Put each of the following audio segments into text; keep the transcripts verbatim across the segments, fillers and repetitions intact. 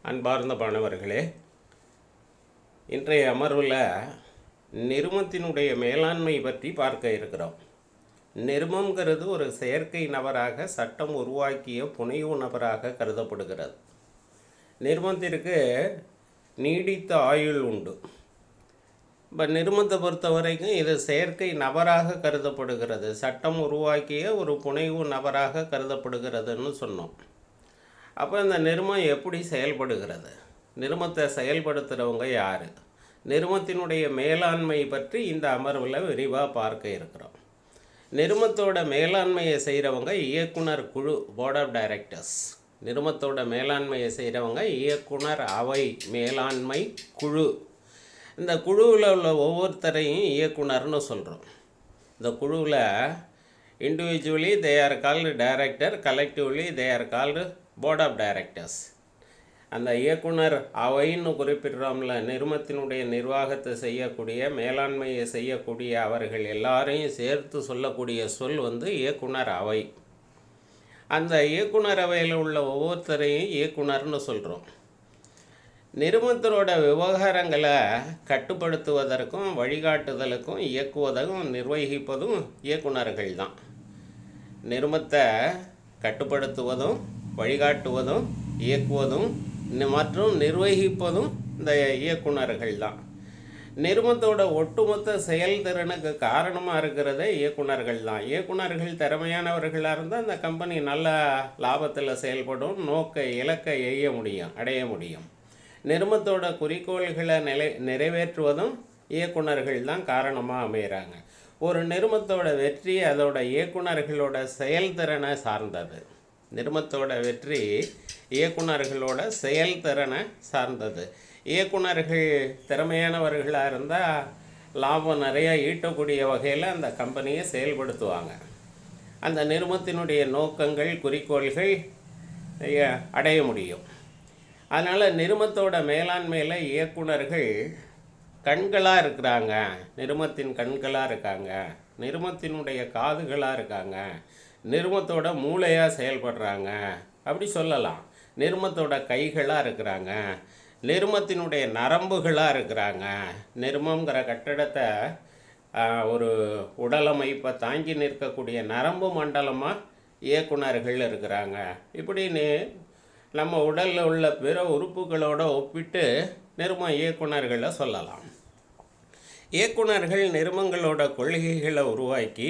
அன்பார்ந்த மாணவர்களே, இன்றைய அமர்வில் நிறுமத்தினுடைய மேலாண்மை பற்றி பார்க்க இருக்கிறோம். நிறுமங்கிறது ஒரு செயற்கை நபராக சட்டம் உருவாக்கிய புனைவு நபராக கருதப்படுகிறது. நிறுமத்திற்கு நீடித்த ஆயுள் உண்டு. இப்போ நிறுமத்தை பொறுத்த வரைக்கும் இது செயற்கை நபராக கருதப்படுகிறது, சட்டம் உருவாக்கிய ஒரு புனைவு நபராக கருதப்படுகிறதுன்னு சொன்னோம். அப்போ இந்த நிறுமம் எப்படி செயல்படுகிறது, நிறுமத்தை செயல்படுத்துகிறவங்க யார், நிறுமத்தினுடைய மேலாண்மை பற்றி இந்த அமர்வில் விரிவாக பார்க்க இருக்கிறோம். நிறுமத்தோட மேலாண்மையை செய்கிறவங்க இயக்குனர் குழு, போர்ட் ஆஃப் டைரக்டர்ஸ். நிறுமத்தோட மேலாண்மையை செய்கிறவங்க இயக்குனர் அவை, மேலாண்மை குழு. இந்த குழுவில் உள்ள ஒவ்வொருத்தரையும் இயக்குனர்னு சொல்கிறோம். இந்த குழுவில் individually they are called director, collectively they are called board of directors. அந்த இயக்குனர் அவைன்னு குறிப்பிடுறோம்ல, நிறுமத்தினுடைய நிர்வாகத்தை செய்யக்கூடிய, மேலாண்மையை செய்யக்கூடிய அவர்கள் எல்லாரையும் சேர்த்து சொல்லக்கூடிய சொல் வந்து இயக்குனர் அவை. அந்த இயக்குனர் அவையில் உள்ள ஒவ்வொருத்தரையும் இயக்குனர்னு சொல்கிறோம். நிறுமத்தரோட விவகாரங்களை கட்டுப்படுத்துவதற்கும் வழிகாட்டுதலுக்கும் இயக்குவதும் நிர்வகிப்பதும் இயக்குனர்கள் தான். நிறுமத்தை கட்டுப்படுத்துவதும் வழிகாட்டுவதும் இயக்குவதும் மற்றும் நிர்வகிப்பதும் இந்த இயக்குனர்கள் தான். நிறுமத்தோட ஒட்டுமொத்த செயல்திறனுக்கு காரணமாக இருக்கிறதே இயக்குனர்கள் தான். இயக்குனர்கள் திறமையானவர்களாக இருந்தால் அந்த கம்பெனி நல்ல லாபத்தில் செயல்படும், நோக்க இலக்கை எய்ய முடியும், அடைய முடியும். நிறுமத்தோட குறிக்கோள்களை நிலை நிறைவேற்றுவதும் இயக்குனர்கள் தான் காரணமாக அமைகிறாங்க. ஒரு நிறுமத்தோட வெற்றி அதோட இயக்குனர்களோட செயல்திறனை சார்ந்தது. நிறுமத்தோட வெற்றி இயக்குனர்களோட செயல்திறனை சார்ந்தது. இயக்குனர்கள் திறமையானவர்களாக இருந்தால் லாபம் நிறையா ஈட்டக்கூடிய வகையில் அந்த கம்பெனியை செயல்படுத்துவாங்க. அந்த நிறுமத்தினுடைய நோக்கங்கள் குறிக்கோள்கள் அடைய முடியும். அதனால் நிறுமத்தோட மேலாண்மையில் இயக்குனர்கள் கண்களாக இருக்கிறாங்க, நிறுமத்தின் கண்களாக இருக்காங்க, நிறுமத்தினுடைய காதுகளாக இருக்காங்க, நிறுமத்தோட மூளையாக செயல்படுறாங்க அப்படி சொல்லலாம். நிறுமத்தோட கைகளாக இருக்கிறாங்க, நிறுமத்தினுடைய நரம்புகளாக இருக்கிறாங்க. நிறுமங்கிற கட்டடத்தை ஒரு உடலமைப்பை தாங்கி நிற்கக்கூடிய நரம்பு மண்டலமாக இயக்குனர்கள் இருக்கிறாங்க. இப்படின்னு நம்ம உடலில் உள்ள பிற உறுப்புகளோடு ஒப்பிட்டு நிறும இயக்குனர்களை சொல்லலாம். இயக்குனர்கள் நிறுமங்களோட கொள்கைகளை உருவாக்கி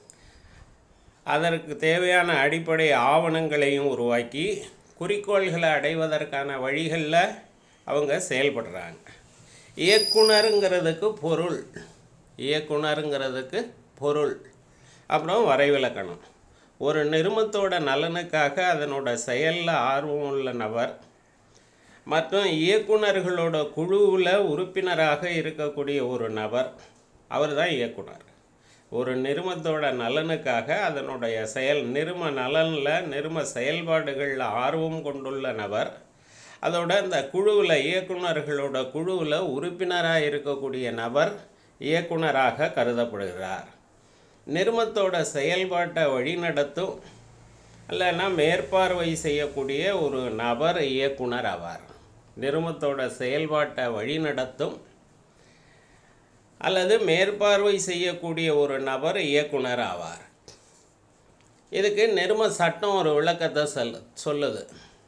அதற்கு தேவையான அடிப்படை ஆவணங்களையும் உருவாக்கி குறிக்கோள்களை அடைவதற்கான வழிகளில் அவங்க செயல்படுறாங்க. இயக்குனருங்கிறதுக்கு பொருள், இயக்குனருங்கிறதுக்கு பொருள் அப்புறம் வரைவிலக்கணம். ஒரு நிறுமத்தோட நலனுக்காக அதனோட செயலில் ஆர்வம் உள்ள நபர் மற்றும் இயக்குனர்களோட குழுவில் உறுப்பினராக இருக்கக்கூடிய ஒரு நபர், அவர் தான் இயக்குனர். ஒரு நிறுமத்தோட நலனுக்காக அதனுடைய செயல், நிறும நலனில் நிறும செயல்பாடுகளில் ஆர்வம் கொண்டுள்ள நபர், அதோட இந்த குழுவில் இயக்குனர்களோட குழுவில் உறுப்பினராக இருக்கக்கூடிய நபர் இயக்குனராக கருதப்படுகிறார். நிறுமத்தோட செயல்பாட்டை வழிநடத்தும் இல்லைன்னா மேற்பார்வை செய்யக்கூடிய ஒரு நபர் இயக்குனர் ஆவார். நிறுமத்தோட செயல்பாட்டை வழிநடத்தும் அல்லது மேற்பார்வை செய்யக்கூடிய ஒரு நபர் இயக்குனர் ஆவார். இதுக்கு நிறும சட்டம் ஒரு விளக்கத்தை சொல் சொல்லுது.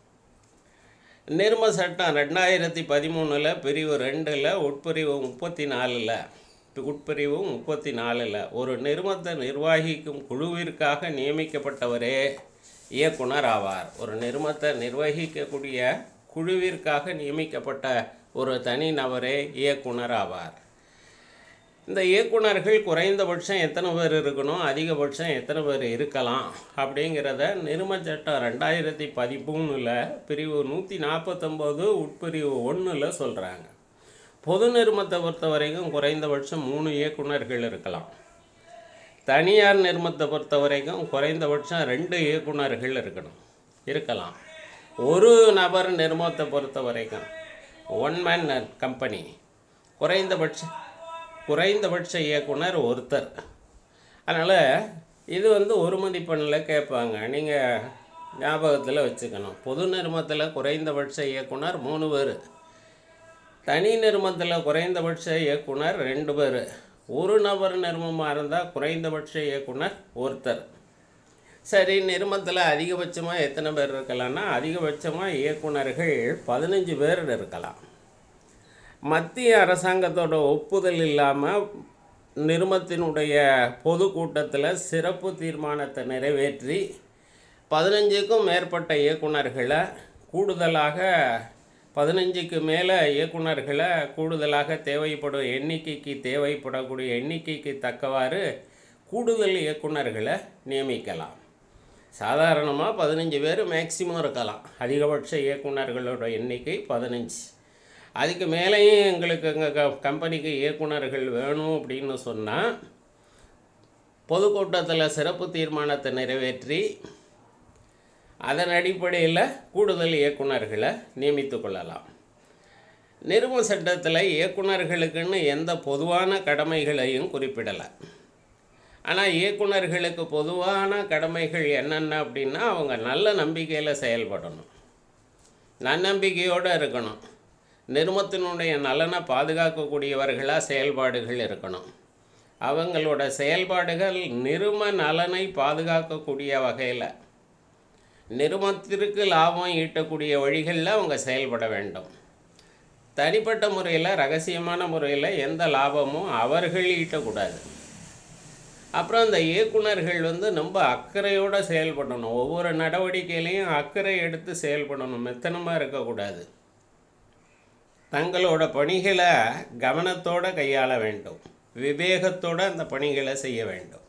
நிறும சட்டம் ரெண்டாயிரத்தி பதிமூணில் பிரிவு ரெண்டில் உட்பிரிவு முப்பத்தி நாலில் உட்பிரிவு முப்பத்தி நாலில் ஒரு நிறுமத்தை நிர்வகிக்கும் குழுவிற்காக நியமிக்கப்பட்டவரே இயக்குனர் ஆவார். ஒரு நிறுமத்தை நிர்வகிக்கக்கூடிய குழுவிற்காக நியமிக்கப்பட்ட ஒரு தனி நபரே இயக்குனர் ஆவார். இந்த இயக்குனர்கள் குறைந்தபட்சம் எத்தனை பேர் இருக்கணும், அதிகபட்சம் எத்தனை பேர் இருக்கலாம் அப்படிங்கிறத நிறும சட்டம் ரெண்டாயிரத்தி பதிமூணில் பிரிவு நூற்றி நாற்பத்தொம்போது உட்பிரிவு ஒன்றில் சொல்கிறாங்க. பொது நிறுமத்தை பொறுத்த வரைக்கும் குறைந்தபட்சம் மூணு இயக்குனர்கள் இருக்கலாம். தனியார் நிறுமத்தை பொறுத்த வரைக்கும் குறைந்தபட்சம் ரெண்டு இயக்குனர்கள் இருக்கணும் இருக்கலாம். ஒரு நபர் நிறுமத்தை பொறுத்த வரைக்கும் ஒன் மேன் கம்பெனி, குறைந்தபட்ச குறைந்தபட்ச இயக்குனர் ஒருத்தர். அதனால் இது வந்து ஒரு மதிப்பெண்ணில் கேட்பாங்க. நீங்கள் ஞாபகத்தில் வச்சுக்கணும். பொது நிறுமத்தில் குறைந்தபட்ச இயக்குனர் மூணு பேர், தனி நிறுமத்தில் குறைந்தபட்ச இயக்குனர் ரெண்டு பேர், ஒரு நபர் நிறுமமாக இருந்தால் குறைந்தபட்ச இயக்குனர் ஒருத்தர். சரி, நிறுமத்தில் அதிகபட்சமாக எத்தனை பேர் இருக்கலாம்னா அதிகபட்சமாக இயக்குனர்கள் பதினஞ்சு பேர் இருக்கலாம். மத்திய அரசாங்கத்தோட ஒப்புதல் இல்லாமல் நிறுமத்தினுடைய பொதுக்கூட்டத்தில் சிறப்பு தீர்மானத்தை நிறைவேற்றி பதினஞ்சுக்கும் மேற்பட்ட இயக்குனர்களை கூடுதலாக பதினஞ்சுக்கு மேலே இயக்குனர்களை கூடுதலாக தேவைப்படும் எண்ணிக்கைக்கு தேவைப்படக்கூடிய எண்ணிக்கைக்கு தக்கவாறு கூடுதல் இயக்குனர்களை நியமிக்கலாம். சாதாரணமாக பதினஞ்சு பேர் மேக்சிமம் இருக்கலாம். அதிகபட்ச இயக்குனர்களோட எண்ணிக்கை பதினஞ்சு. அதுக்கு மேலேயும் எங்களுக்கு எங்கள் க கம்பெனிக்கு இயக்குனர்கள் வேணும் அப்படின்னு சொன்னால் பொதுக்கூட்டத்தில் சிறப்பு தீர்மானத்தை நிறைவேற்றி அதன் அடிப்படையில் கூடுதல் இயக்குனர்களை நியமித்து கொள்ளலாம். நிறுவன சட்டத்தில் இயக்குனர்களுக்குன்னு எந்த பொதுவான கடமைகளையும் குறிப்பிடலை. ஆனால் இயக்குனர்களுக்கு பொதுவான கடமைகள் என்னென்ன அப்படின்னா அவங்க நல்ல நம்பிக்கையில் செயல்படணும், நன்னம்பிக்கையோடு இருக்கணும், நிறுவனத்தினுடைய நலனை பாதுகாக்கக்கூடியவர்களாக செயல்பாடுகள் இருக்கணும், அவங்களோட செயல்பாடுகள் நிறுவன நலனை பாதுகாக்கக்கூடிய வகையில் நிறுவனத்திற்கு லாபம் ஈட்டக்கூடிய வழிகளில் அவங்க செயல்பட வேண்டும். தனிப்பட்ட முறையில் ரகசியமான முறையில் எந்த லாபமும் அவர்கள் ஈட்டக்கூடாது. அப்புறம் அந்த இயக்குனர்கள் வந்து ரொம்ப அக்கறையோடு செயல்படணும், ஒவ்வொரு நடவடிக்கையிலையும் அக்கறை எடுத்து செயல்படணும், மெத்தனமாக இருக்கக்கூடாது. தங்களோட பணிகளை கவனத்தோடு கையாள வேண்டும், விவேகத்தோடு அந்த பணிகளை செய்ய வேண்டும்.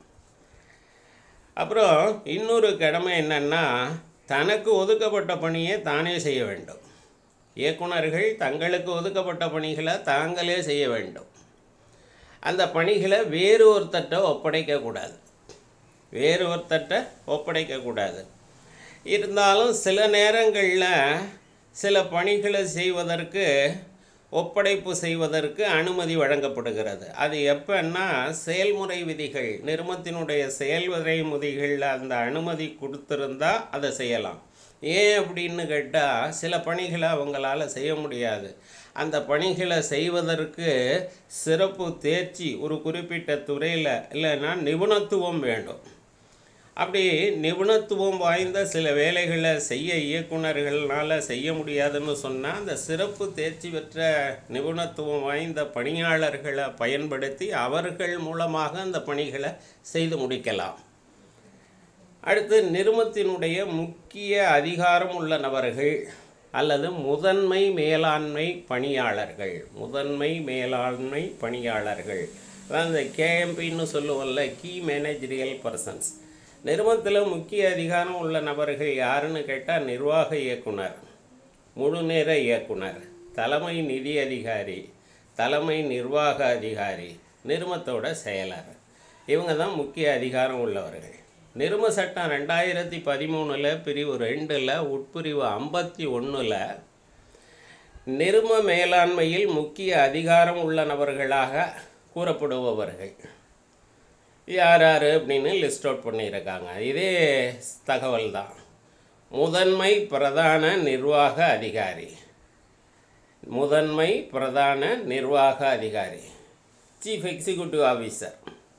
அப்புறம் இன்னொரு கடமை என்னென்னா தனக்கு ஒதுக்கப்பட்ட பணியை தானே செய்ய வேண்டும். இயக்குனர்கள் தங்களுக்கு ஒதுக்கப்பட்ட பணிகளை தாங்களே செய்ய வேண்டும். அந்த பணிகளை வேறு ஒருத்தட்ட ஒப்படைக்கக்கூடாது, வேறு ஒருத்தட்ட ஒப்படைக்கக்கூடாது. இருந்தாலும் சில நேரங்களில் சில பணிகளை செய்வதற்கு ஒப்படைப்பு செய்வதற்கு அனுமதி வழங்கப்படுகிறது. அது எப்போன்னா செயல்முறை விதிகள், நிறுவனத்தினுடைய செயல்முறை விதிகளில் அந்த அனுமதி கொடுத்துருந்தால் அதை செய்யலாம். ஏன் அப்படின்னு கேட்டால் சில பணிகளை அவங்களால செய்ய முடியாது. அந்த பணிகளை செய்வதற்கு சிறப்பு தேர்ச்சி ஒரு குறிப்பிட்ட துறையில் இல்லைன்னா நிபுணத்துவம் வேண்டும். அப்படி நிபுணத்துவம் வாய்ந்த சில வேலைகளை செய்ய இயக்குனர்களால் செய்ய முடியாதுன்னு சொன்னால் அந்த சிறப்பு தேர்ச்சி பெற்ற நிபுணத்துவம் வாய்ந்த பணியாளர்களை பயன்படுத்தி அவர்கள் மூலமாக அந்த பணிகளை செய்து முடிக்கலாம். அடுத்து நிறுவனத்தினுடைய முக்கிய அதிகாரம் உள்ள நபர்கள் அல்லது முதன்மை மேலாண்மை பணியாளர்கள், முதன்மை மேலாண்மை பணியாளர்கள் அதான் இந்த கேஎம்பின்னு சொல்லுவோம்ல, கீ மேனேஜரியல் பர்சன்ஸ். நிறுவனத்தில் முக்கிய அதிகாரம் உள்ள நபர்கள் யாருன்னு கேட்டால் நிர்வாக இயக்குனர், முழுநேர இயக்குனர், தலைமை நிதி அதிகாரி, தலைமை நிர்வாக அதிகாரி, நிறுவனத்தோட செயலர். இவங்க தான் முக்கிய அதிகாரம் உள்ளவர்கள். நிறுவன சட்டம் ரெண்டாயிரத்தி பதிமூணில் பிரிவு ரெண்டில் உட்பிரிவு ஐம்பத்தி ஒன்றில் நிறுவன மேலாண்மையில் முக்கிய அதிகாரம் உள்ள நபர்களாக கூறப்படுபவர்கள் யார் யார் அப்படின்னு லிஸ்ட் அவுட் பண்ணியிருக்காங்க. இதே தகவல் தான். முதன்மை பிரதான நிர்வாக அதிகாரி, முதன்மை பிரதான நிர்வாக அதிகாரி, சீஃப் எக்ஸிக்யூட்டிவ் ஆஃபீஸர்,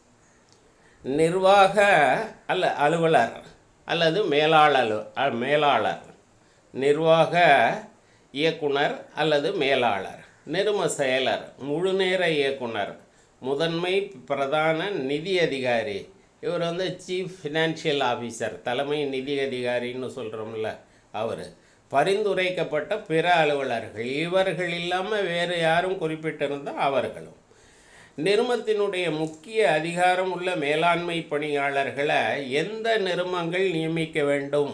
நிர்வாக அல்ல அலுவலர் அல்லது மேலாளர் மேலாளர் நிர்வாக இயக்குனர் அல்லது மேலாளர், நிறுவன செயலர், முழுநேர இயக்குனர், முதன்மை பிரதான நிதி அதிகாரி, இவர் வந்து சீஃப் ஃபினான்ஷியல் ஆஃபீஸர், தலைமை நிதி அதிகாரின்னு சொல்கிறோம்ல அவர், பரிந்துரைக்கப்பட்ட பிற அலுவலர்கள், இவர்கள் இல்லாமல் வேறு யாரும் குறிப்பிட்டிருந்தால் அவர்களும். நிறுவனத்தினுடைய முக்கிய அதிகாரம் உள்ள மேலாண்மை பணியாளர்களை எந்த நிறுவனங்கள் நியமிக்க வேண்டும்,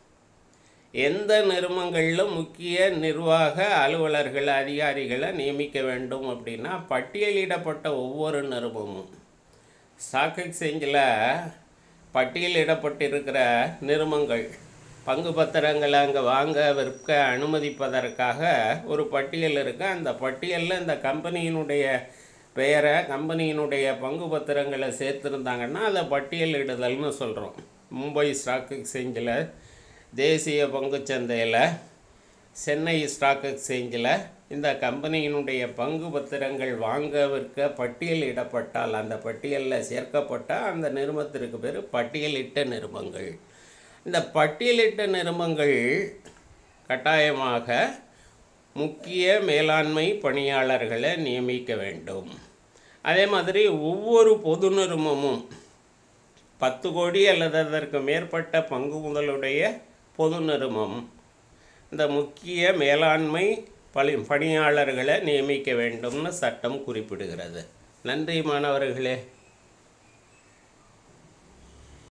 எந்த நிறுவனங்களில் முக்கிய நிர்வாக அலுவலர்கள் அதிகாரிகளை நியமிக்க வேண்டும் அப்படின்னா பட்டியலிடப்பட்ட ஒவ்வொரு நிறுவனமும், ஸ்டாக் எக்ஸ்சேஞ்சில் பட்டியலிடப்பட்டிருக்கிற நிறுவனங்கள் பங்கு பத்திரங்களை அங்கே வாங்க விற்க அனுமதிப்பதற்காக ஒரு பட்டியல் இருக்குது. அந்த பட்டியலில் இந்த கம்பெனியினுடைய பெயரை, கம்பெனியினுடைய பங்கு பத்திரங்களை சேர்த்துருந்தாங்கன்னா அதை பட்டியலிடுதல்னு சொல்கிறோம். மும்பை ஸ்டாக் எக்ஸ்சேஞ்சில் தேசிய பங்குச்சந்தையில் சென்னை ஸ்டாக் எக்ஸ்சேஞ்சில் இந்த கம்பெனியினுடைய பங்கு பத்திரங்கள் வாங்க விற்க பட்டியலிடப்பட்டால், அந்த பட்டியலில் சேர்க்கப்பட்டால் அந்த நிறுவனத்திற்கு பேர் பட்டியலிட்ட நிறுவனங்கள். இந்த பட்டியலிட்ட நிறுவனங்கள் கட்டாயமாக முக்கிய மேலாண்மை பணியாளர்களை நியமிக்க வேண்டும். அதே மாதிரி ஒவ்வொரு பொது நிறுவனமும் பத்து கோடி அல்லது அதற்கு மேற்பட்ட பங்கு முதலுடைய பொது நிறுவனம் இந்த முக்கிய மேலாண்மை பணி பணியாளர்களை நியமிக்க வேண்டும்னு சட்டம் குறிப்பிடுகிறது. நன்றி மாணவர்களே.